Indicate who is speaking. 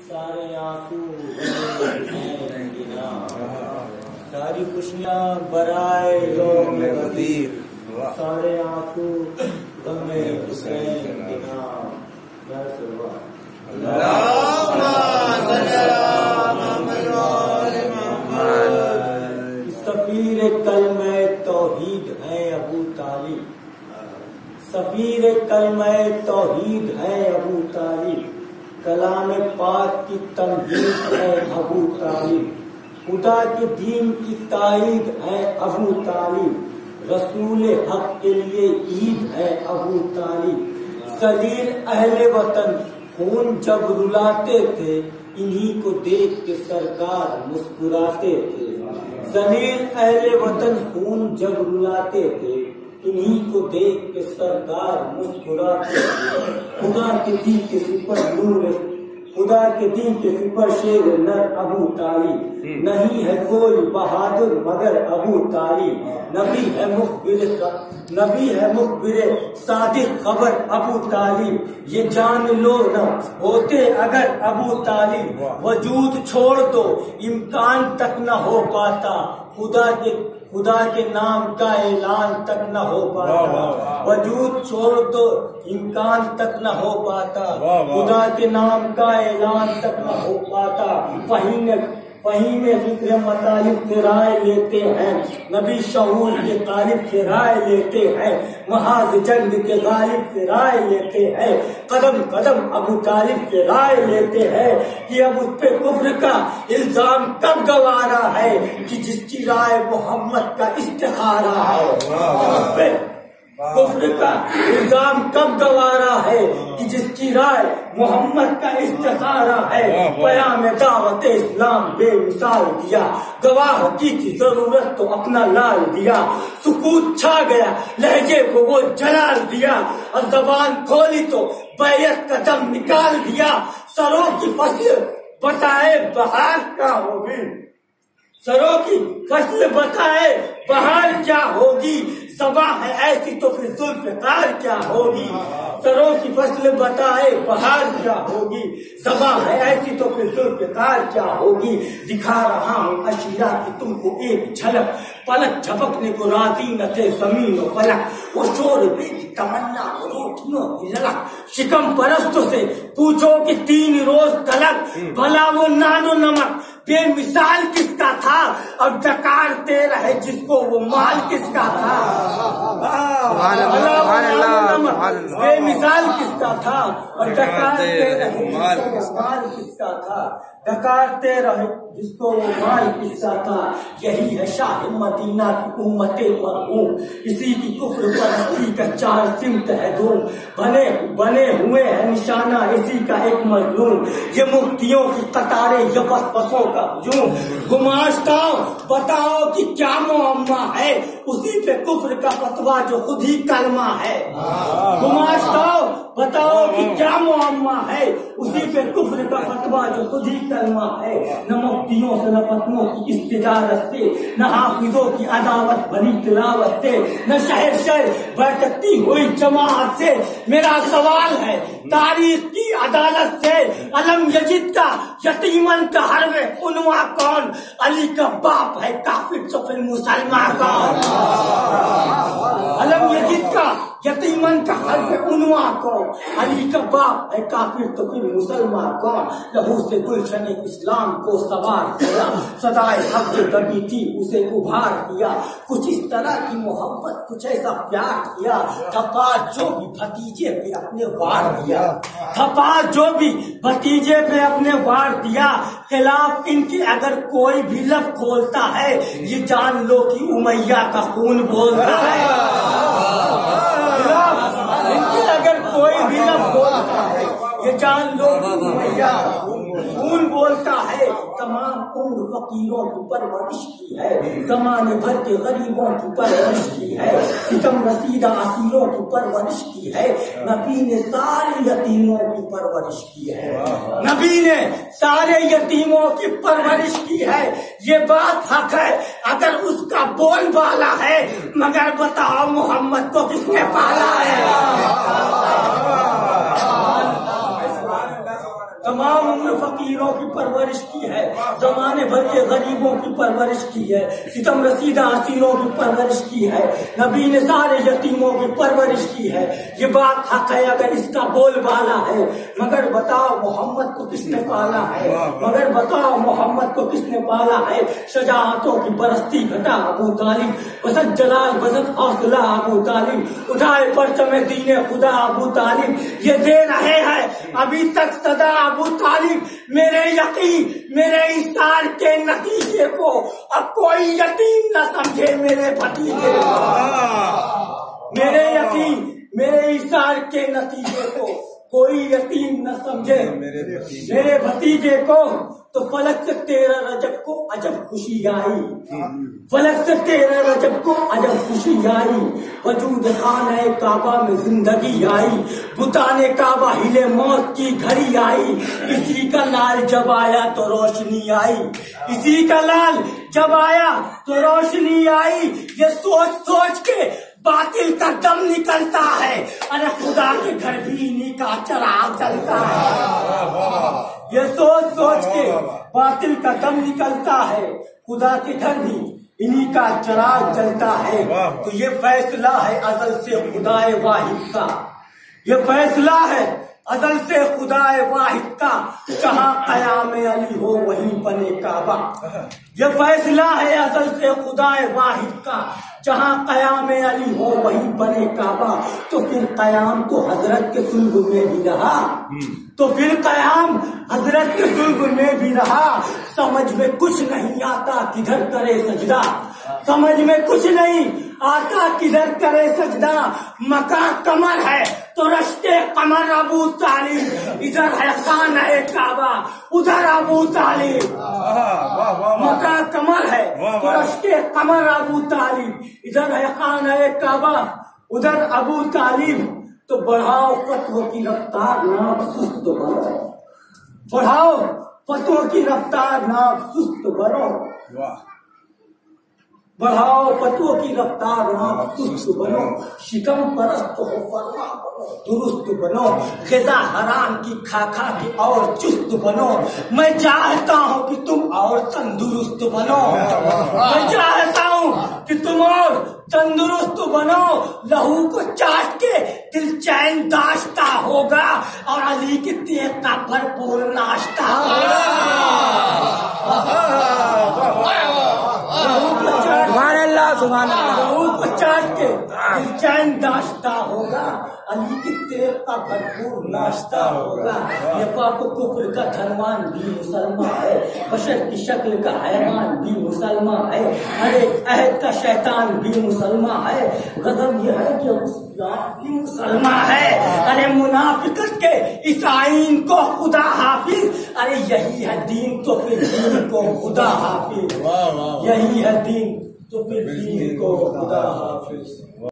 Speaker 1: سارے آنسو ساری خوشیاں برائے یوم غدیر سارے آنسو غم حسین بنا سفیر کلمہ توحید ہے ابو طالب سفیر کلمہ توحید ہے ابو طالب کلام پاک کی تمہید ہے ابو طالب خدا کے دین کی تائید ہے ابو طالب رسول حق کے لیے عید ہے ابو طالب ذلیل اہل وطن خون جب رلاتے تھے انہی کو دیکھ کے سرکار مسکراتے تھے ذلیل اہل وطن خون جب رلاتے تھے انہی کو دیکھ کے سرکار مسکراتے تھے خدا کے دین کے سپر نور خدا کے دین کے سپر شیر نر ابو طالب نہیں ہے کوئی بہادر مگر ابو طالب نبی ہے مخبر صادق خبر ابو طالب یہ جان لو نہ ہوتے اگر ابو طالب وجود چھوڑ دو امکان تک نہ ہو پاتا خدا کے نام کا اعلان تک نہ ہو پاتا وجود چھوڑ دو امکان تک نہ ہو پاتا خدا کے نام کا اعلان تک نہ ہو پاتا فہیم فکر مطالب سے رائے لیتے ہیں نبی شعور کے طالب سے رائے لیتے ہیں محاذ جنگ کے غالب سے رائے لیتے ہیں قدم قدم ابو طالب سے رائے لیتے ہیں کہ اب اس پہ کفر کا الزام کب گوارا ہے کہ جس کی رائے محمد کا استخارہ ہے کفر کا الزام کب گوارا ہے کہ جس کی رائے محمد کا استخارہ ہے پیام دعوت اسلام بے مثال دیا گواہ کی تھی ضرورت تو اپنا لال دیا سکوت چھا گیا لہجے کو وہ جلال دیا اور زبان کھولی تو بیعت کا دم نکال دیا سروں کی فصل بتائے بہار کیا ہوگی سروں کی فصل بتائے بہار کیا ہوگی صبا ہے ایسی تو پھر ذوالفقار کیا ہوگی سروں کی فصل بتائے بہار کیا ہوگی صبا ہے ایسی تو پھر ذوالفقار کیا ہوگی دکھا رہا ہوں عشیرہ کی تم کو ایک جھلک پلک جھپکنے کو راضی نہ تھے زمین و فلک وہ شور بے کی تمنا روٹیوں کی للک شکم پرستوں سے پوچھو کہ 3 روز تلک بھلا وہ نان و نمک بے مثال کس کا تھا اور ڈکارتے رہے جس کو وہ مال کس کا تھا بے مثال کس کا تھا اور ڈکارتے رہے مال کس کا تھا ڈکارتے رہے جس کو وہ مال کس کا تھا یہی ہے شاہ مدینہ کی امت مرحوم اسی کی کفر پرستی کا 4 سمت ہے دھوم بنے ہوئے ہیں نشانہ اسی کا ایک مظلوم یہ مفتیوں کی قطاریں یہ بسوں کا ہجوم گماشتا بتاؤ کہ کیا معمہ ہے اسی پہ کفر کا فتویٰ جو خود ہی کلمہ ہے گماشتا بتاؤ کہ کیا معمہ ہے اسی پہ کفر کا فتویٰ جو خود ہی کلمہ ہے نہ مفتیوں سے نہ فتووں کی استجارت سے نہ حافظوں کی عداوت بنی تلاوت سے نہ شہر برکتی ہوئی جماعت سے میرا سوال ہے تاریخ کی عدالت سے علم یزید کا یتیمن کا حرب عنوا کون علی کا باپ ہے کافر تو پھر مسلمان کون علم یزید کا یتیمن کا حرب عنوا کون علی کا باپ ہے کافر تو پھر مسلمان کون لہو سے گلشن اسلام کو سوار کیا صدائے حق جو دبی تھی اسے ابھار دیا کچھ اس طرح کی محبت کچھ ایسا پیار کیا تھپا جو بھی بھتیجے پہ اپنے وار دیا تھپا جو بھی بھتیجے پہ اپنے وار دیا خلاف ان کے اگر کوئی بھی لب کھولتا ہے یہ جان لو کہ امیہ کا خون بولتا ہے ان کے اگر کوئی بھی لب کھولتا ہے یہ جان لو کہ امیہ خون بولتا ہے تمام عمر فقیروں کی پرورش کی ہے زمانے بھر کے غریبوں کی پرورش کی ہے ستم رسیدہ اسیروں کی پرورش کی ہے نبی نے سارے یتیموں کی پرورش کی ہے نبی نے سارے یتیموں کی پرورش کی ہے یہ بات حق ہے اگر اس کا بول بالا ہے مگر بتاؤ محمد کو کس نے پالا ہے تمام عمر فقیروں کی پرورش کی ہے، زمانے بھر کے غریبوں کی پرورش کی ہے، ستم رسیدہ اسیروں کی پرورش کی ہے، نبی نے سارے یتیموں کی پرورش کی ہے۔ یہ بات حق ہے اگر اس کا بول بالا ہے، مگر بتاؤ محمد کو کس نے پالا ہے، مگر بتاؤ محمد کو کس نے پالا ہے۔ شجاعتوں کی برستی گھٹا ابو طالب، وسط جلال وسط حوصلہ ابو طالب، اٹھائے پرچم دین خدا ابو طالب، یہ دے رہے ہیں ابھی تک صدا ابو طالب۔ میرے یقین میرے ایثار کے نتیجے کو اب کوئی یتیم نہ سمجھے میرے بھتیجے کو، میرے یقین میرے ایثار کے نتیجے کو کوئی یتیم نہ سمجھے میرے بھتیجے کو۔ تو فلک سے 13 رجب کو عجب خوشی آئی، فلک سے 13 رجب کو عجب خوشی آئی، وجود خانہ کعبہ میں زندگی آئی، بتانے کعبہ ہلے موت کی گھڑی آئی، کسی کا لال جب آیا تو روشنی آئی، کسی کا لال جب آیا تو روشنی آئی۔ یہ سوچ سوچ کے باطل کا دم نکلتا ہے، ارے خدا کے گھر بھی انہیں کا چراغ جلتا ہے۔ یہ سوچ سوچ کے باطل کا دم نکلتا ہے، خدا کے گھر بھی انہیں کا چراغ جلتا ہے۔ تو یہ فیصلہ ہے ازل سے خدا واحد کا، یہ فیصلہ ہے ازل سے خدا واحد کا، جہاں قیام علی ہو وہیں بنے کعبہ۔ یہ فیصلہ ہے ازل سے خدا واحد کا، جہاں قیام علی ہو وہیں بنے کعبہ۔ تو پھر قیام تو حضرت کے صلب میں بھی رہا، تو پھر قیام حضرت کے صلب میں بھی رہا۔ سمجھ میں کچھ نہیں آتا کدھر کرے سجدہ، سمجھ میں کچھ نہیں آتا کدھر کرے سجدہ۔ مکہ کمر ہے تو رشتے قمر ابو طالب، ادھر ہے خانہ کعبہ ادھر ابو طالب۔ مکہ کمر ہے تو رشتے قمر ابو طالب، ادھر ہے خانہ کعبہ ادھر ابو طالب۔ تو بڑھاؤ فتووں کی رفتار نام سست بنو، بڑھاؤ فتووں کی رفتار نام سست بنو، بڑھاؤ فتووں کی رفتار نام سست بنو، شکم پرست ہو فرما بنو درست بنو، غذا حرام کی کھا کھا کے اور چست بنو۔ میں چاہتا ہوں کہ تم اور تندرست بنو، میں چاہتا ہوں کہ تم اور تندرست بنو۔ لہو کو چاٹ کے دل چین داشتہ ہوگا اور علی کی تیغ کا بھرپور ناشتہ ہوگا۔ لہو کو چاٹ کے دل چین داشتہ ہوگا، علی کی تیغ کا بھرپور ناشتہ ہوگا۔ یہ پاک و کفر کا دھنوان بھی مسلمان ہے، بشر کی شکل کا حیوان بھی مسلمان ہے، ہر ایک عہد کا شیطان بھی مسلمان ہے۔ غضب یہ ہے کہ بھی مسلمان ہے، ارے منافقت کے اس آئین کو خدا حافظ، ارے یہی ہے دین تو پھر دین کو خدا حافظ، یہی ہے دین تو پھر دین کو خدا حافظ۔